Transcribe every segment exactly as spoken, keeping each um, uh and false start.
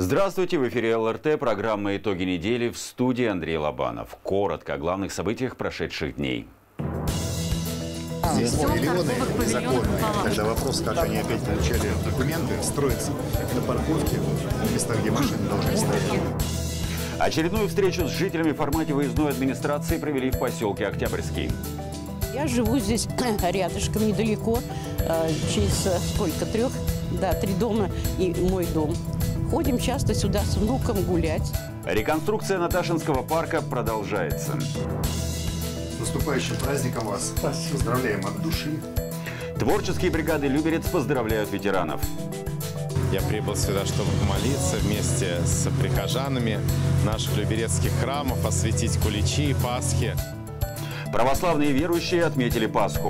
Здравствуйте, в эфире эл эр тэ, программа «Итоги недели», в студии Андрей Лобанов. Коротко о главных событиях прошедших дней. Здесь миллионы незаконные. Тогда вопрос, как они опять получали документы, строятся на парковке, в местах, где машины должны стоять. Очередную встречу с жителями в формате выездной администрации провели в поселке Октябрьский. Я живу здесь рядышком, недалеко, через сколько, трех, да, три дома и мой дом. Ходим часто сюда с внуком гулять. Реконструкция Наташинского парка продолжается. С наступающим праздником вас. Поздравляем от души. Творческие бригады «Люберец» поздравляют ветеранов. Я прибыл сюда, чтобы помолиться вместе с прихожанами наших люберецких храмов, осветить куличи и Пасхи. Православные верующие отметили Пасху.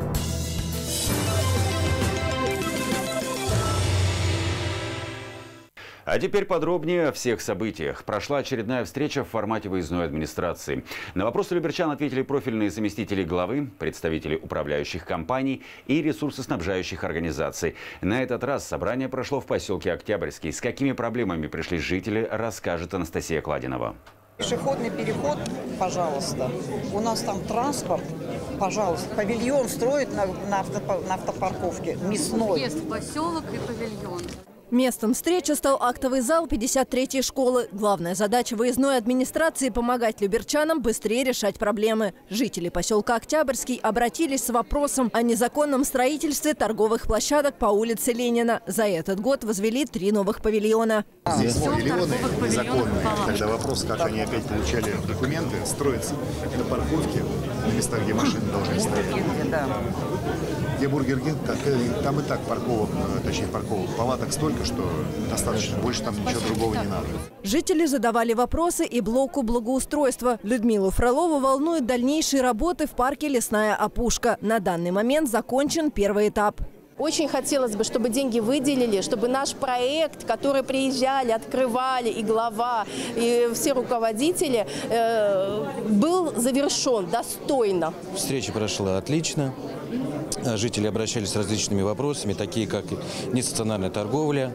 А теперь подробнее о всех событиях. Прошла очередная встреча в формате выездной администрации. На вопросы люберчан ответили профильные заместители главы, представители управляющих компаний и ресурсоснабжающих организаций. На этот раз собрание прошло в поселке Октябрьский. С какими проблемами пришли жители, расскажет Анастасия Кладинова. Пешеходный переход, пожалуйста. У нас там транспорт, пожалуйста. Павильон строит на, на, автопо, на автопарковке, мясной. Въезд в поселок и павильон. Местом встречи стал актовый зал пятьдесят третьей школы. Главная задача выездной администрации – помогать люберчанам быстрее решать проблемы. Жители поселка Октябрьский обратились с вопросом о незаконном строительстве торговых площадок по улице Ленина. За этот год возвели три новых павильона. Здесь миллионы незаконные. Тогда вопрос, как они опять получали документы, строятся на парковке, на местах, где машины должны стоять. Где Бургер Кинг, там и так парковок, точнее парковок, палаток столько, что достаточно, больше там ничего другого не надо. Жители задавали вопросы и блоку благоустройства. Людмилу Фролову волнуют дальнейшие работы в парке «Лесная опушка». На данный момент закончен первый этап. Очень хотелось бы, чтобы деньги выделили, чтобы наш проект, который приезжали, открывали и глава, и все руководители, э, был завершен достойно. Встреча прошла отлично. Жители обращались с различными вопросами, такие как нестационарная торговля,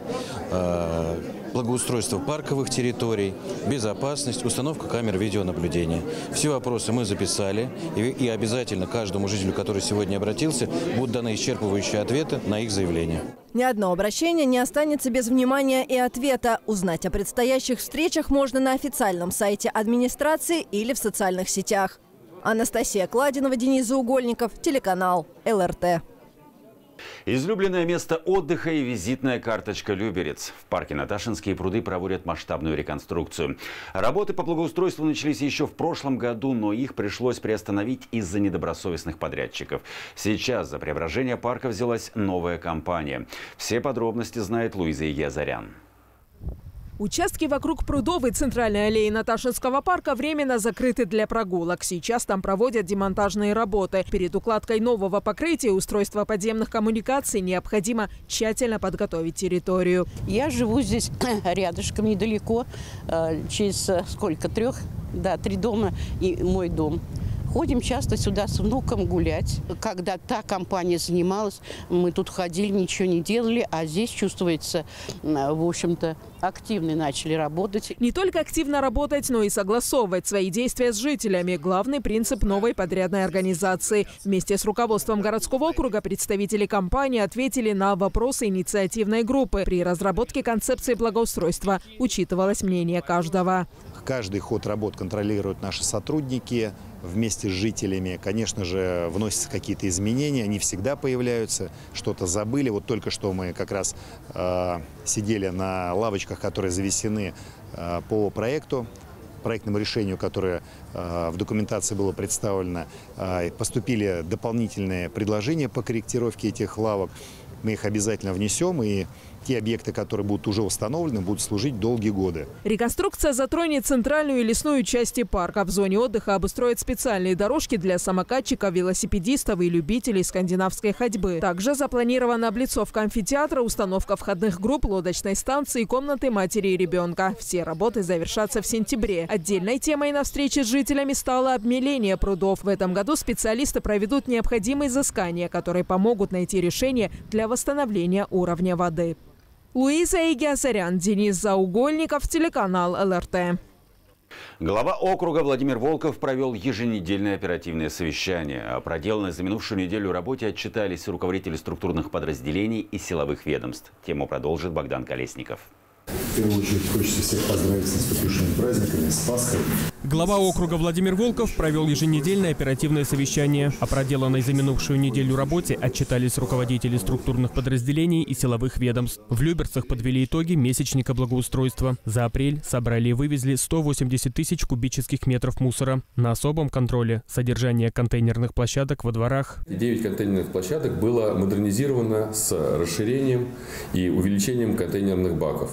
благоустройство парковых территорий, безопасность, установка камер видеонаблюдения. Все вопросы мы записали, и обязательно каждому жителю, который сегодня обратился, будут даны исчерпывающие ответы на их заявления. Ни одно обращение не останется без внимания и ответа. Узнать о предстоящих встречах можно на официальном сайте администрации или в социальных сетях. Анастасия Кладинова, Денис Заугольников, телеканал эл эр тэ. Излюбленное место отдыха и визитная карточка «Люберец». В парке Наташинские пруды проводят масштабную реконструкцию. Работы по благоустройству начались еще в прошлом году, но их пришлось приостановить из-за недобросовестных подрядчиков. Сейчас за преображение парка взялась новая компания. Все подробности знает Луиза Язарян. Участки вокруг прудов и центральной аллеи Наташинского парка временно закрыты для прогулок. Сейчас там проводят демонтажные работы. Перед укладкой нового покрытия и устройства подземных коммуникаций необходимо тщательно подготовить территорию. Я живу здесь рядышком, недалеко, через сколько, трех, да, три дома и мой дом. Ходим часто сюда с внуком гулять. Когда та компания занималась, мы тут ходили, ничего не делали, а здесь чувствуется, в общем-то, активно начали работать. Не только активно работать, но и согласовывать свои действия с жителями. Главный принцип новой подрядной организации. Вместе с руководством городского округа представители компании ответили на вопросы инициативной группы. При разработке концепции благоустройства учитывалось мнение каждого. Каждый ход работ контролируют наши сотрудники вместе с жителями. Конечно же, вносятся какие-то изменения, они всегда появляются, что-то забыли. Вот только что мы как раз э, сидели на лавочках, которые завесены э, по проекту, проектному решению, которое э, в документации было представлено. Э, поступили дополнительные предложения по корректировке этих лавок. Мы их обязательно внесем, и те объекты, которые будут уже установлены, будут служить долгие годы. Реконструкция затронет центральную и лесную части парка. В зоне отдыха обустроят специальные дорожки для самокатчиков, велосипедистов и любителей скандинавской ходьбы. Также запланирована облицовка амфитеатра, установка входных групп, лодочной станции и комнаты матери и ребенка. Все работы завершатся в сентябре. Отдельной темой на встрече с жителями стало обмеление прудов. В этом году специалисты проведут необходимые изыскания, которые помогут найти решение для восстановления уровня воды. Луиза Игиасарян, Денис Заугольников, телеканал эл эр тэ. Глава округа Владимир Волков провел еженедельное оперативное совещание. О проделанной за минувшую неделю работе отчитались руководители структурных подразделений и силовых ведомств. Тему продолжит Богдан Колесников. В первую очередь хочется всех поздравить с наступившими праздниками, с Пасхой. Глава округа Владимир Волков провел еженедельное оперативное совещание. О проделанной за минувшую неделю работе отчитались руководители структурных подразделений и силовых ведомств. В Люберцах подвели итоги месячника благоустройства. За апрель собрали и вывезли сто восемьдесят тысяч кубических метров мусора. На особом контроле содержание контейнерных площадок во дворах. девять контейнерных площадок было модернизировано с расширением и увеличением контейнерных баков.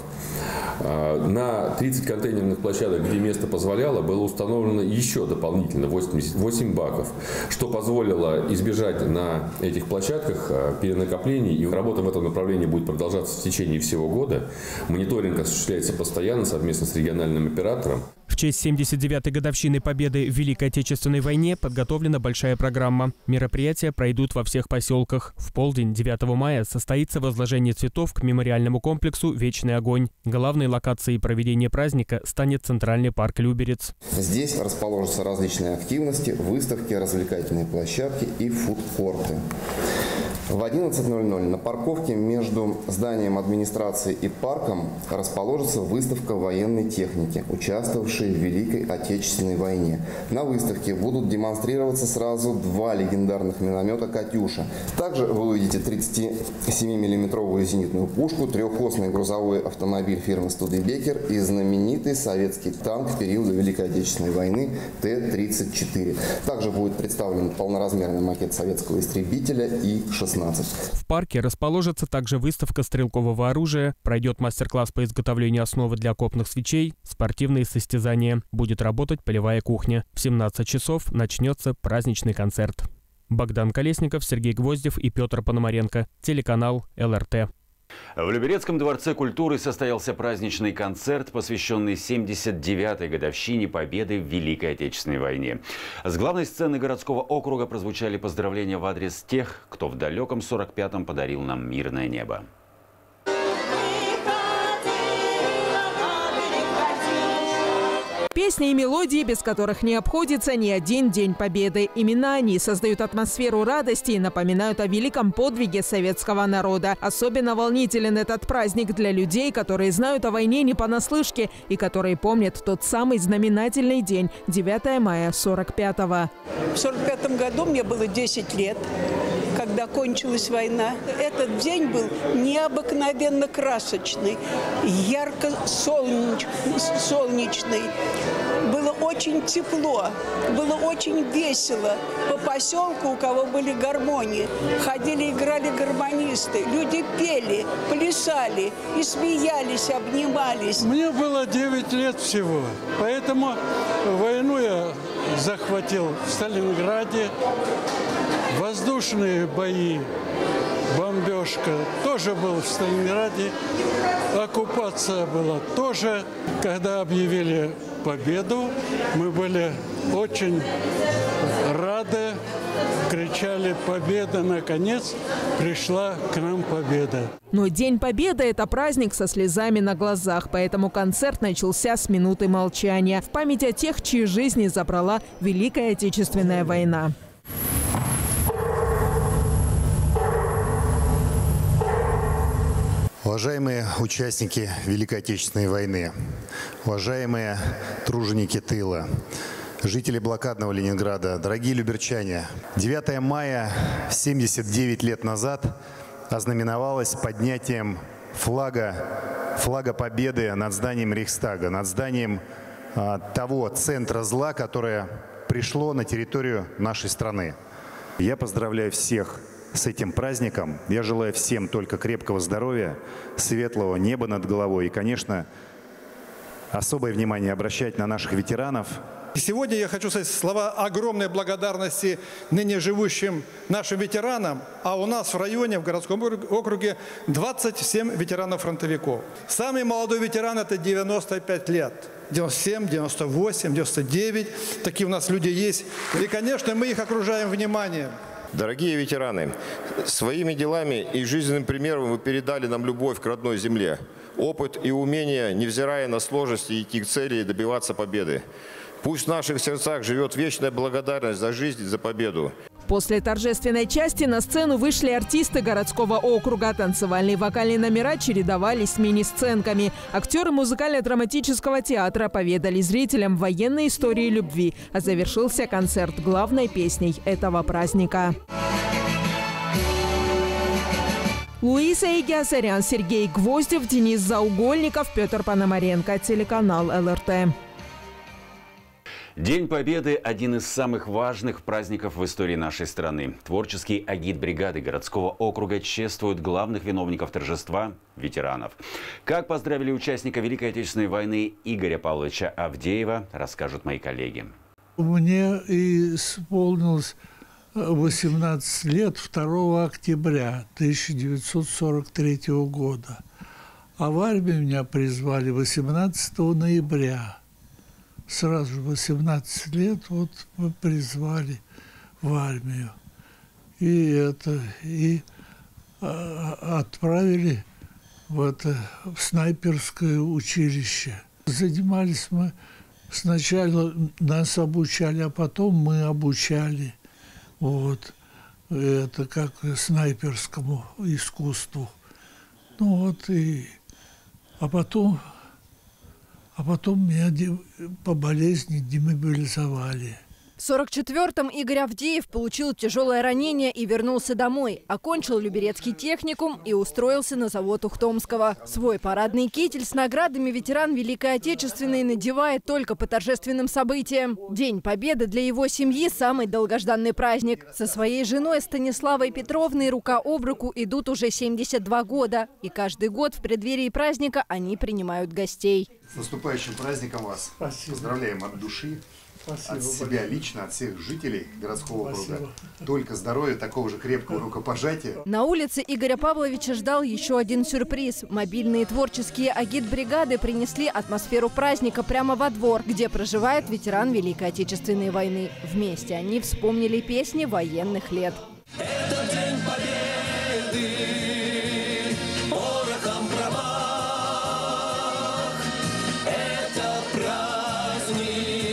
На тридцать контейнерных площадок, где место позволяло, было установлено еще дополнительно восемьдесят восемь баков, что позволило избежать на этих площадках перенакоплений. И работа в этом направлении будет продолжаться в течение всего года. Мониторинг осуществляется постоянно совместно с региональным оператором. В честь семьдесят девятой годовщины победы в Великой Отечественной войне подготовлена большая программа. Мероприятия пройдут во всех поселках. В полдень девятого мая состоится возложение цветов к мемориальному комплексу «Вечный огонь». Главной локацией проведения праздника станет Центральный парк Люберец. Здесь расположатся различные активности, выставки, развлекательные площадки и фудкорты. В одиннадцать ноль ноль на парковке между зданием администрации и парком расположится выставка военной техники, участвовавшей в Великой Отечественной войне. На выставке будут демонстрироваться сразу два легендарных миномета «Катюша». Также вы увидите тридцатисемимиллиметровую зенитную пушку, трехосный грузовой автомобиль фирмы «Студебекер» и знаменитый советский танк периода Великой Отечественной войны Т тридцать четыре. Также будет представлен полноразмерный макет советского истребителя И шестнадцать. В парке расположится также выставка стрелкового оружия, пройдет мастер-класс по изготовлению основы для окопных свечей, спортивные состязания. Будет работать полевая кухня. В семнадцать часов начнется праздничный концерт. Богдан Колесников, Сергей Гвоздев и Петр Пономаренко. Телеканал эл эр тэ. В Люберецком дворце культуры состоялся праздничный концерт, посвященный семьдесят девятой годовщине победы в Великой Отечественной войне. С главной сцены городского округа прозвучали поздравления в адрес тех, кто в далеком сорок пятом подарил нам мирное небо. Песни и мелодии, без которых не обходится ни один День Победы. Именно они создают атмосферу радости и напоминают о великом подвиге советского народа. Особенно волнителен этот праздник для людей, которые знают о войне не понаслышке и которые помнят тот самый знаменательный день – девятое мая сорок пятого. В сорок пятом году мне было десять лет, когда кончилась война. Этот день был необыкновенно красочный, ярко солнечный. Было очень тепло, было очень весело. По поселку, у кого были гармонии, ходили, играли гармонисты. Люди пели, плясали и смеялись, обнимались. Мне было девять лет всего, поэтому войну я захватил в Сталинграде. Воздушные бои, бомбежка тоже был в Сталинграде. Оккупация была тоже. Когда объявили победу, мы были очень рады, кричали «Победа!» Наконец пришла к нам победа. Но День Победы – это праздник со слезами на глазах, поэтому концерт начался с минуты молчания в память о тех, чьи жизни забрала Великая Отечественная война. Уважаемые участники Великой Отечественной войны, уважаемые труженики тыла, жители блокадного Ленинграда, дорогие люберчане, девятое мая семьдесят девять лет назад ознаменовалось поднятием флага, флага Победы над зданием Рейхстага, над зданием а, того центра зла, которое пришло на территорию нашей страны. Я поздравляю всех с этим праздником. Я желаю всем только крепкого здоровья, светлого неба над головой и, конечно, особое внимание обращать на наших ветеранов. Сегодня я хочу сказать слова огромной благодарности ныне живущим нашим ветеранам, а у нас в районе, в городском округе двадцать семь ветеранов-фронтовиков. Самый молодой ветеран – это девяносто пять лет. девяносто семь, девяносто восемь, девяносто девять. Такие у нас люди есть. И, конечно, мы их окружаем вниманием. Дорогие ветераны, своими делами и жизненным примером вы передали нам любовь к родной земле, опыт и умение, невзирая на сложности, идти к цели и добиваться победы. Пусть в наших сердцах живет вечная благодарность за жизнь и за победу. После торжественной части на сцену вышли артисты городского округа. Танцевальные и вокальные номера чередовались с мини-сценками. Актеры музыкально-драматического театра поведали зрителям военные истории любви. А завершился концерт главной песней этого праздника. Луиза Игиасарян, Сергей Гвоздев, Денис Заугольников, Петр Пономаренко. Телеканал эл эр тэ. День Победы – один из самых важных праздников в истории нашей страны. Творческие агитбригады городского округа чествуют главных виновников торжества – ветеранов. Как поздравили участника Великой Отечественной войны Игоря Павловича Авдеева, расскажут мои коллеги. Мне исполнилось восемнадцать лет второго октября тысяча девятьсот сорок третьего года. А в армию меня призвали восемнадцатого ноября. Сразу же восемнадцать лет вот мы призвали в армию. И это, и а, отправили в это в снайперское училище. Занимались мы, сначала нас обучали, а потом мы обучали. Вот, это как снайперскому искусству. Ну вот и, а потом... А потом меня по болезни демобилизовали. В сорок четвёртом Игорь Авдеев получил тяжелое ранение и вернулся домой. Окончил Люберецкий техникум и устроился на завод Ухтомского. Свой парадный китель с наградами ветеран Великой Отечественной надевает только по торжественным событиям. День Победы для его семьи – самый долгожданный праздник. Со своей женой Станиславой Петровной рука об руку идут уже семьдесят два года. И каждый год в преддверии праздника они принимают гостей. С наступающим праздником вас! Спасибо. Поздравляем от души. Спасибо. От себя лично, от всех жителей городского округа. Только здоровья, такого же крепкого рукопожатия. На улице Игоря Павловича ждал еще один сюрприз. Мобильные творческие агитбригады принесли атмосферу праздника прямо во двор, где проживает ветеран Великой Отечественной войны. Вместе они вспомнили песни военных лет. Это день победы, порохом промах. Это праздник.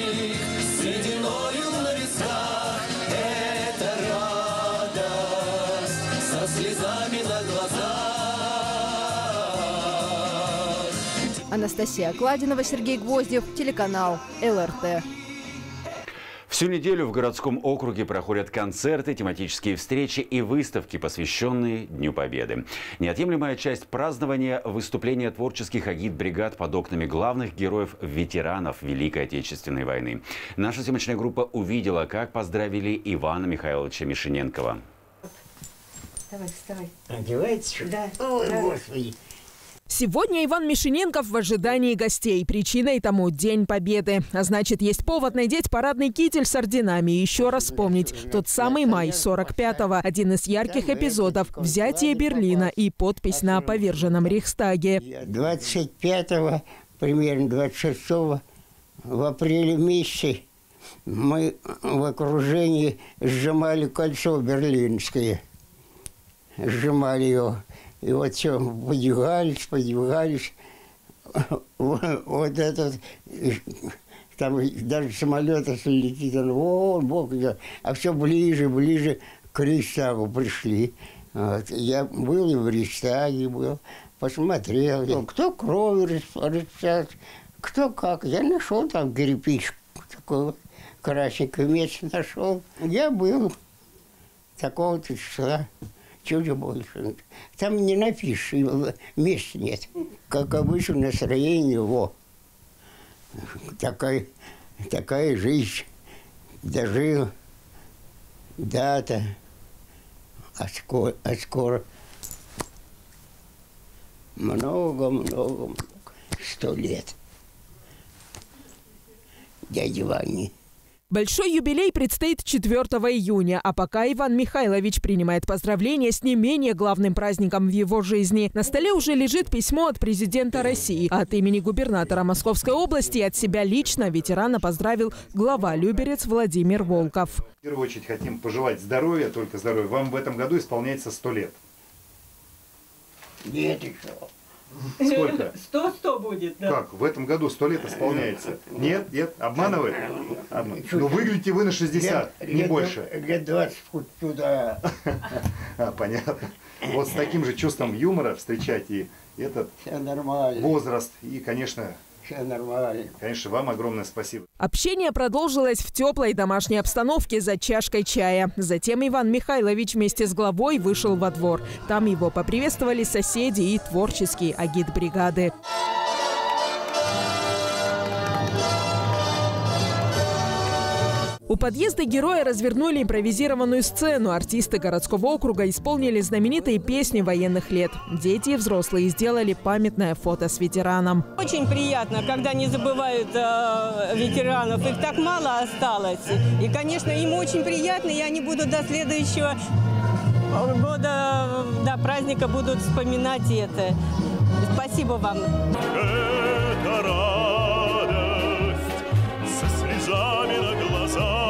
Анастасия Кладинова, Сергей Гвоздев, телеканал эл эр тэ. Всю неделю в городском округе проходят концерты, тематические встречи и выставки, посвященные Дню Победы. Неотъемлемая часть празднования – выступления творческих агитбригад под окнами главных героев-ветеранов Великой Отечественной войны. Наша съемочная группа увидела, как поздравили Ивана Михайловича Мишиненкова. Давай, вставай. Одевается сюда. Ой, Господи. Сегодня Иван Мишиненков в ожидании гостей. Причиной тому День Победы. А значит, есть повод надеть парадный китель с орденами и еще раз вспомнить тот самый май сорок пятого. Один из ярких эпизодов – взятие Берлина и подпись на поверженном Рейхстаге. двадцать пятого, примерно двадцать шестого, в апреле месяце мы в окружении сжимали кольцо берлинское. Сжимали его. И вот все, подвигались, подвигались. Вот этот, там даже самолет, если летит, он, о, Бог, а все ближе, ближе к Рейхстагу пришли. Вот. Я был и в Рейхстаге, был, посмотрел, кто кровью расписался, кто как. Я нашел там кирпич, такой вот красненький место нашел. Я был такого-то числа. Чуть больше. Там не напишешь, места нет. Как обычно, настроение, во. Такая, такая жизнь. Дожил. Дата. А скоро, а скоро. Много, много, много. Сто лет. Дяде Ване. Большой юбилей предстоит четвёртого июня, а пока Иван Михайлович принимает поздравления с не менее главным праздником в его жизни. На столе уже лежит письмо от президента России. От имени губернатора Московской области и от себя лично ветерана поздравил глава Люберец Владимир Волков. В первую очередь хотим пожелать здоровья, только здоровья. Вам в этом году исполняется сто лет. Нет еще. Сколько? Сто сто будет, да. Как? В этом году сто лет исполняется. Нет, нет, обманывает? Обманывает. Ну выглядите вы на шестьдесят, лет, не лет, больше. Лет двадцать хоть туда. А, понятно. Вот с таким же чувством юмора встречать и этот возраст. И, конечно, все нормально. Конечно, вам огромное спасибо. Общение продолжилось в теплой домашней обстановке за чашкой чая. Затем Иван Михайлович вместе с главой вышел во двор. Там его поприветствовали соседи и творческие агитбригады. У подъезда героя развернули импровизированную сцену. Артисты городского округа исполнили знаменитые песни военных лет. Дети и взрослые сделали памятное фото с ветераном. Очень приятно, когда не забывают э, ветеранов. Их так мало осталось. И, конечно, им очень приятно, и они будут до следующего года, до праздника будут вспоминать это. Спасибо вам. Это радость со слезами на глазах.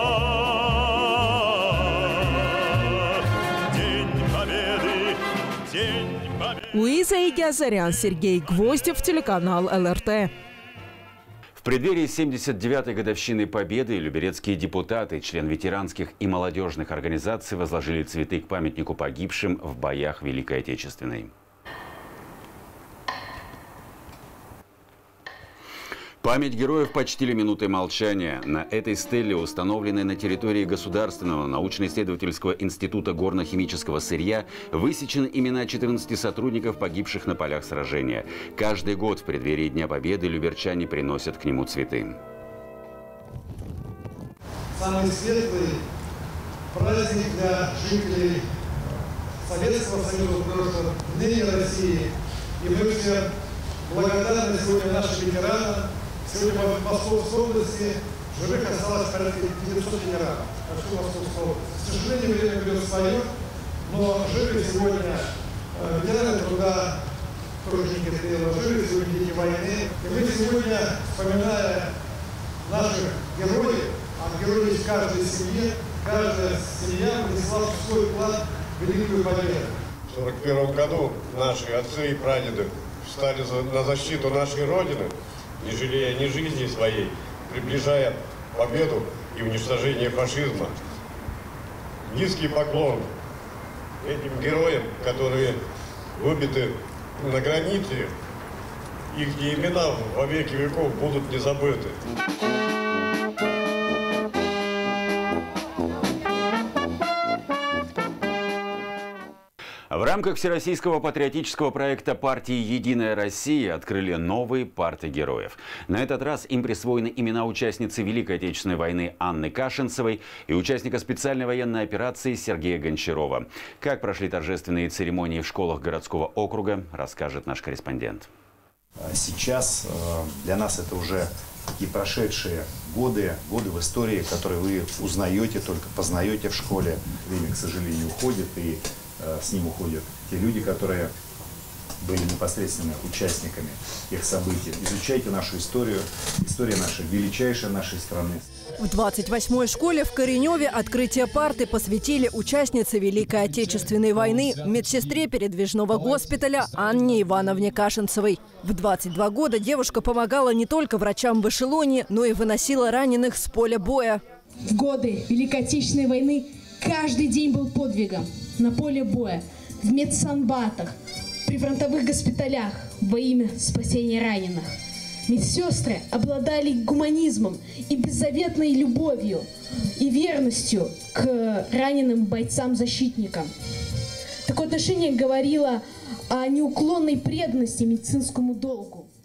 День Победы, День Победы. Луиза Игиазарян, Сергей Гвоздев, телеканал эл эр тэ. В преддверии семьдесят девятой годовщины Победы люберецкие депутаты, члены ветеранских и молодежных организаций возложили цветы к памятнику погибшим в боях Великой Отечественной. Память героев почтили минутой молчания. На этой стеле, установленной на территории Государственного научно-исследовательского института горно-химического сырья, высечены имена четырнадцати сотрудников, погибших на полях сражения. Каждый год в преддверии Дня Победы люберчане приносят к нему цветы. Самый светлый праздник для жителей Советского Союза, прошлого, ныне России. И мы все благодарны сегодня нашим ветеранам. Сегодня в Московской области живых осталось порядка девятисот ветеранов. А что в Московской области? К сожалению, время берет свое, но живы сегодня э, ветераны труда, труженики стрела, живы сегодня дети войны. И мы сегодня, вспоминая наших героев, а герои есть в каждой семье, каждая семья внесла свой вклад в великую победу. В сорок первом году наши отцы и прадеды встали на защиту нашей Родины, не жалея ни жизни своей, приближая победу и уничтожение фашизма. Низкий поклон этим героям, которые выбиты на границе, их имена во веки веков будут не забыты. В рамках всероссийского патриотического проекта партии «Единая Россия» открыли новые парты героев. На этот раз им присвоены имена участницы Великой Отечественной войны Анны Кашинцевой и участника специальной военной операции Сергея Гончарова. Как прошли торжественные церемонии в школах городского округа, расскажет наш корреспондент. Сейчас для нас это уже такие прошедшие годы, годы в истории, которые вы узнаете, только познаете в школе. Время, к сожалению, уходит, и с ним уходят те люди, которые были непосредственно участниками тех событий. Изучайте нашу историю, история наша величайшая нашей страны. В двадцать восьмой школе в Кореневе открытие парты посвятили участнице Великой Отечественной войны, медсестре передвижного госпиталя Анне Ивановне Кашинцевой. В двадцать два года девушка помогала не только врачам в эшелоне, но и выносила раненых с поля боя. В годы Великой Отечественной войны каждый день был подвигом на поле боя, в медсанбатах, при фронтовых госпиталях во имя спасения раненых. Медсестры обладали гуманизмом и беззаветной любовью и верностью к раненым бойцам-защитникам. Такое отношение говорило о неуклонной преданности медицинскому долгу.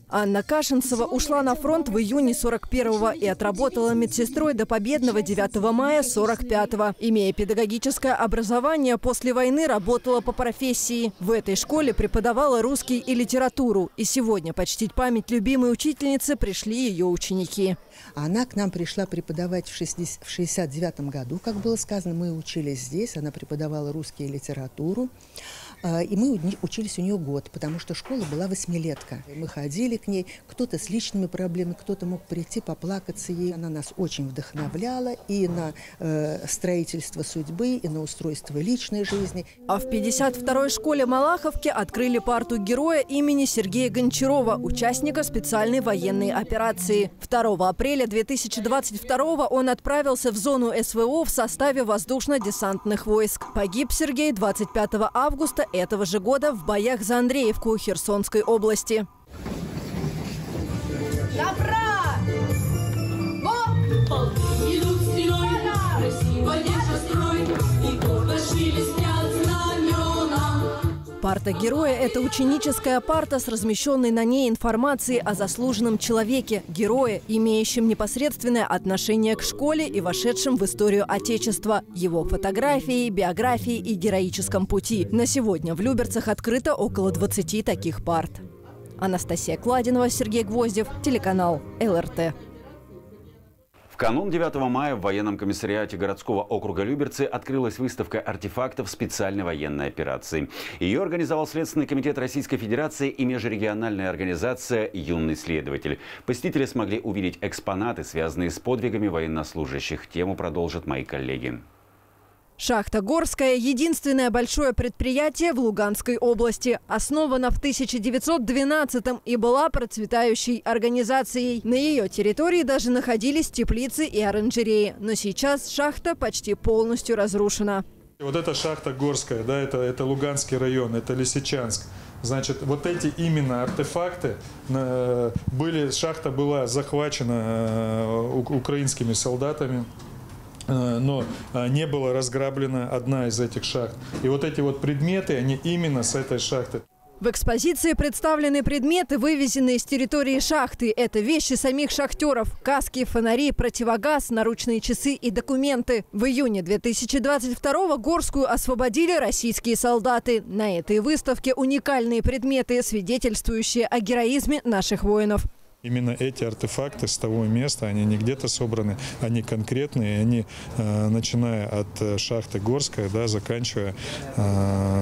Анна Кашинцева ушла на фронт в июне сорок первого и отработала медсестрой до победного девятого мая сорок пятого. Имея педагогическое образование, после войны работала по профессии. В этой школе преподавала русский и литературу. И сегодня почтить память любимой учительницы пришли ее ученики. Она к нам пришла преподавать в шестьдесят девятом году, как было сказано. Мы учились здесь, она преподавала русский и литературу. И мы учились у нее год, потому что школа была восьмилетка. Мы ходили к ней, кто-то с личными проблемами, кто-то мог прийти, поплакаться ей. Она нас очень вдохновляла и на э, строительство судьбы, и на устройство личной жизни. А в пятьдесят второй школе Малаховки открыли парту героя имени Сергея Гончарова, участника специальной военной операции. второго апреля две тысячи двадцать второго он отправился в зону СВО в составе воздушно-десантных войск. Погиб Сергей двадцать пятого августа этого же года в боях за Андреевку Херсонской области. Добра! Вот! Идут стеной, красиво держа строй, и гордо шелестят знамена. Парта героя – это ученическая парта с размещенной на ней информацией о заслуженном человеке, герое, имеющем непосредственное отношение к школе и вошедшем в историю Отечества, его фотографии, биографии и героическом пути. На сегодня в Люберцах открыто около двадцати таких парт. Анастасия Кладинова, Сергей Гвоздев, телеканал эл эр тэ. В канун девятого мая в военном комиссариате городского округа Люберцы открылась выставка артефактов специальной военной операции. Ее организовал Следственный комитет Российской Федерации и межрегиональная организация «Юный следователь». Посетители смогли увидеть экспонаты, связанные с подвигами военнослужащих. Тему продолжат мои коллеги. Шахта «Горская» – единственное большое предприятие в Луганской области. Основана в тысяча девятьсот двенадцатом и была процветающей организацией. На ее территории даже находились теплицы и оранжереи. Но сейчас шахта почти полностью разрушена. Вот эта шахта «Горская», да, это, это Луганский район, это Лисичанск. Значит, вот эти именно артефакты были, шахта была захвачена украинскими солдатами. Но не была разграблена одна из этих шахт. И вот эти вот предметы, они именно с этой шахты. В экспозиции представлены предметы, вывезенные с территории шахты. Это вещи самих шахтеров. Каски, фонари, противогаз, наручные часы и документы. В июне две тысячи двадцать второго Горскую освободили российские солдаты. На этой выставке уникальные предметы, свидетельствующие о героизме наших воинов. Именно эти артефакты с того места, они не где-то собраны, они конкретные, они, э, начиная от шахты Горская, да, заканчивая, э,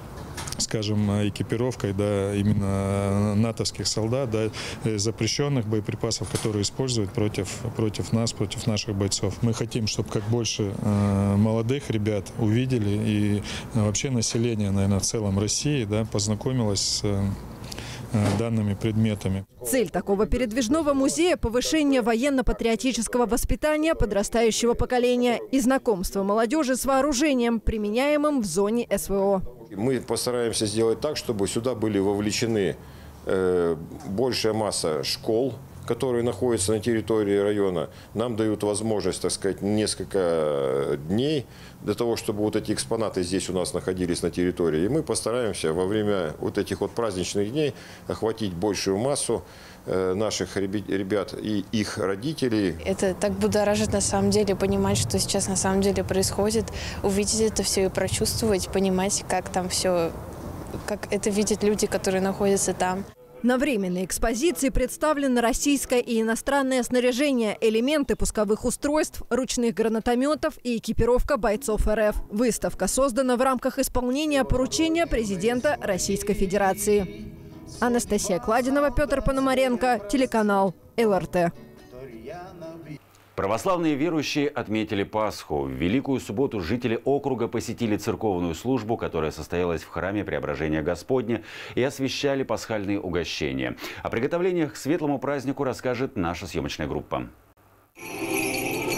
скажем, экипировкой, да, именно натовских солдат, да, запрещенных боеприпасов, которые используют против, против нас, против наших бойцов. Мы хотим, чтобы как больше э, молодых ребят увидели и э, вообще население, наверное, в целом России, да, познакомилось с э, данными предметами. Цель такого передвижного музея – повышение военно-патриотического воспитания подрастающего поколения и знакомство молодежи с вооружением, применяемым в зоне СВО. Мы постараемся сделать так, чтобы сюда были вовлечены э, большая масса школ, которые находятся на территории района. Нам дают возможность, так сказать, несколько дней для того, чтобы вот эти экспонаты здесь у нас находились на территории. И мы постараемся во время вот этих вот праздничных дней охватить большую массу наших ребят и их родителей. Это так будоражит на самом деле, понимать, что сейчас на самом деле происходит, увидеть это все и прочувствовать, понимать, как там все, как это видят люди, которые находятся там. На временной экспозиции представлено российское и иностранное снаряжение, элементы пусковых устройств, ручных гранатометов и экипировка бойцов эр эф. Выставка создана в рамках исполнения поручения президента Российской Федерации. Анастасия Кладинова, Петр Пономаренко, телеканал эл эр тэ. Православные верующие отметили Пасху. В Великую субботу жители округа посетили церковную службу, которая состоялась в храме Преображения Господня, и освящали пасхальные угощения. О приготовлениях к светлому празднику расскажет наша съемочная группа.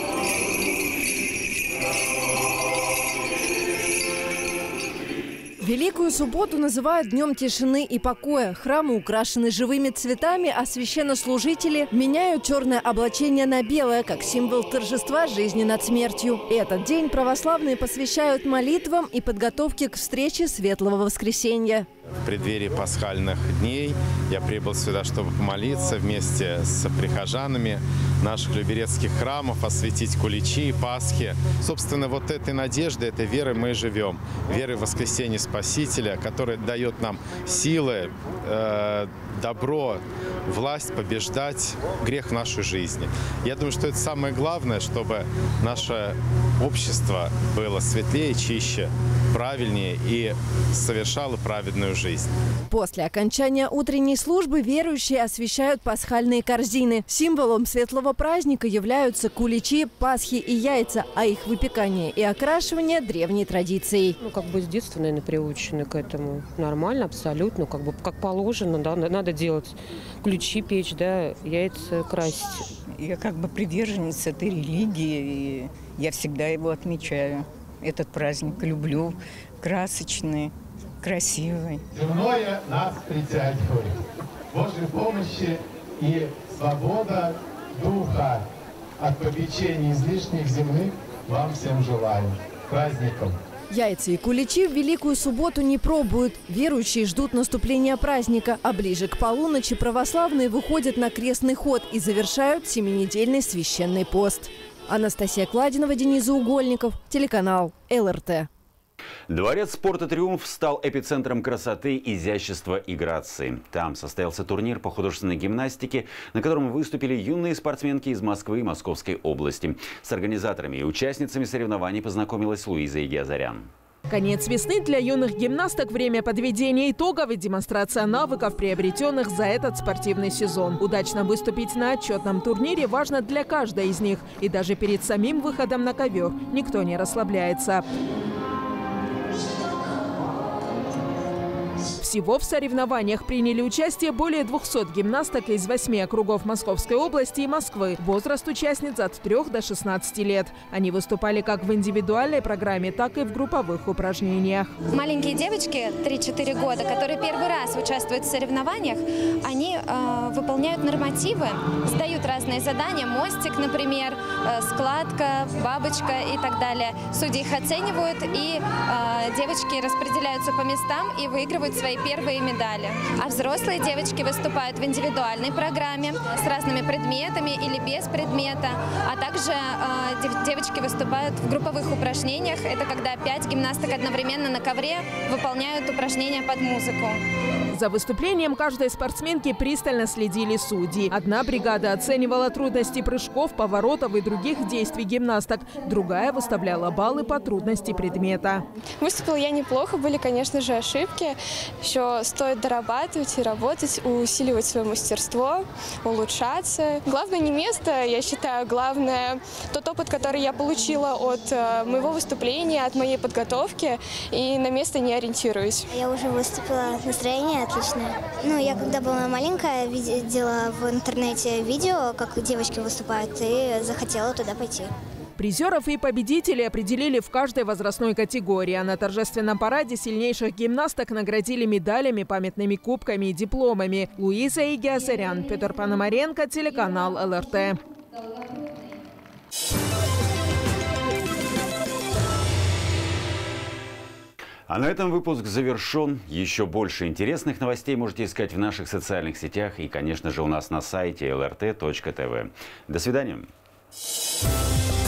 В Великую субботу называют днем тишины и покоя. Храмы украшены живыми цветами, а священнослужители меняют черное облачение на белое, как символ торжества жизни над смертью. Этот день православные посвящают молитвам и подготовке к встрече Светлого Воскресенья. В преддверии пасхальных дней я прибыл сюда, чтобы помолиться вместе с прихожанами наших люберецких храмов, осветить куличи, Пасхи. Собственно, вот этой надеждой, этой верой мы и живем. Верой в воскресение Спасителя, который дает нам силы, э, добро, власть побеждать грех в нашей жизни. Я думаю, что это самое главное, чтобы наше общество было светлее, чище, правильнее и совершало праведную жизнь. После окончания утренней службы верующие освещают пасхальные корзины. Символом светлого праздника являются куличи, пасхи и яйца, а их выпекание и окрашивание – древней традицией. Ну, как бы с детства, наверное, приучены к этому. Нормально, абсолютно, как бы как положено, да, надо делать. Ключи печь, да, яйца красить. Я как бы приверженец этой религии, и я всегда его отмечаю. Этот праздник люблю, красочный, красивый. Земное нас притягивает. Божьей помощи и свобода духа от попечений излишних земных вам всем желаю. Праздником! Яйца и куличи в Великую субботу не пробуют. Верующие ждут наступления праздника, а ближе к полуночи православные выходят на крестный ход и завершают семинедельный священный пост. Анастасия Кладинова, Денис Заугольников, телеканал эл эр тэ. Дворец спорта «Триумф» стал эпицентром красоты, изящества и грации. Там состоялся турнир по художественной гимнастике, на котором выступили юные спортсменки из Москвы и Московской области. С организаторами и участницами соревнований познакомилась Луиза Игиазарян. Конец весны для юных гимнасток – время подведения итогов и демонстрация навыков, приобретенных за этот спортивный сезон. Удачно выступить на отчетном турнире важно для каждой из них. И даже перед самим выходом на ковер никто не расслабляется. Всего в соревнованиях приняли участие более двухсот гимнасток из восьми округов Московской области и Москвы. Возраст участниц от трёх до шестнадцати лет. Они выступали как в индивидуальной программе, так и в групповых упражнениях. Маленькие девочки, три-четыре года, которые первый раз участвуют в соревнованиях, они э, выполняют нормативы, сдают разные задания, мостик, например, э, складка, бабочка и так далее. Судьи их оценивают, и э, девочки распределяются по местам и выигрывают свои первые медали. А взрослые девочки выступают в индивидуальной программе с разными предметами или без предмета. А также э, девочки выступают в групповых упражнениях. Это когда пять гимнасток одновременно на ковре выполняют упражнения под музыку. За выступлением каждой спортсменки пристально следили судьи. Одна бригада оценивала трудности прыжков, поворотов и других действий гимнасток. Другая выставляла баллы по трудности предмета. Выступила я неплохо, были, конечно же, ошибки. Еще стоит дорабатывать и работать, усиливать свое мастерство, улучшаться. Главное не место, я считаю, главное тот опыт, который я получила от моего выступления, от моей подготовки, и на место не ориентируюсь. Я уже выступила, настроение отличное. Ну, я когда была маленькая, видела в интернете видео, как девочки выступают, и захотела туда пойти. Призеров и победителей определили в каждой возрастной категории. А на торжественном параде сильнейших гимнасток наградили медалями, памятными кубками и дипломами. Луиза Игиазарян, Петр Пономаренко, телеканал эл эр тэ. А на этом выпуск завершен. Еще больше интересных новостей можете искать в наших социальных сетях и, конечно же, у нас на сайте эл эр тэ точка тэ вэ. До свидания.